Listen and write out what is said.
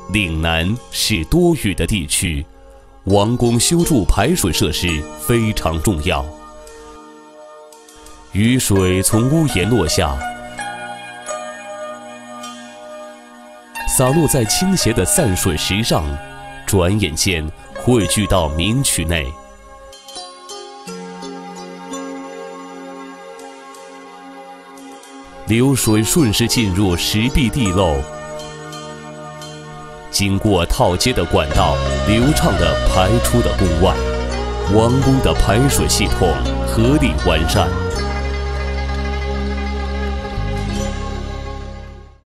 岭南是多雨的地区，王宫修筑排水设施非常重要。雨水从屋檐落下，洒落在倾斜的散水石上，转眼间汇聚到明渠内。流水顺势进入石壁地漏，经过套接的管道，流畅地排出了宫外。王宫的排水系统合理完善。